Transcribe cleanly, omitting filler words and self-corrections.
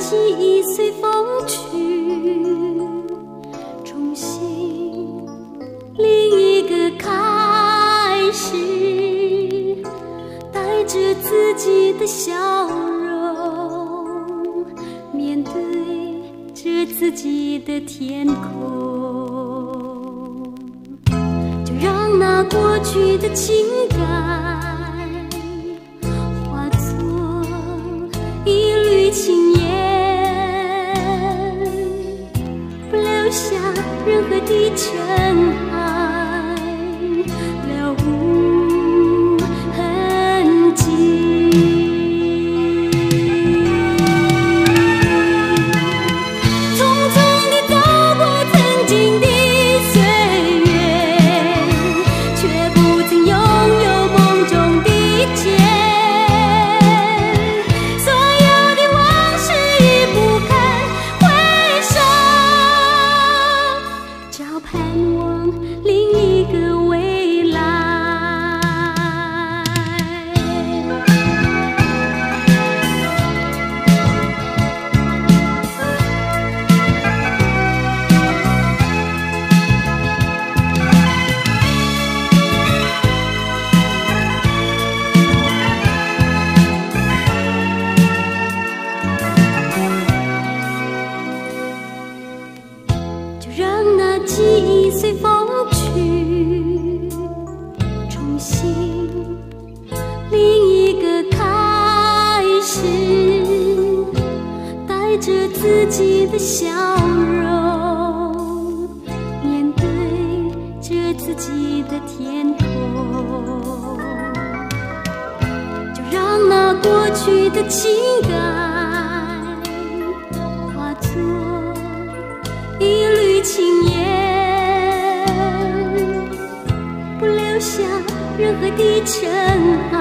记忆随风去，重新另一个开始，带着自己的笑容，面对着自己的天空，就让那过去的情感化作一缕青烟，不留下任何的尘埃，了无痕迹。匆匆地走过曾经的岁月，却不曾拥有梦中的家。所有的往事已不堪回首，只好盼望另一个未来。就让那记忆随风去，重新另一个开始，带着自己的笑容，面对着自己的天空，就让那过去的情感化作一缕青烟，不留下任何的尘埃。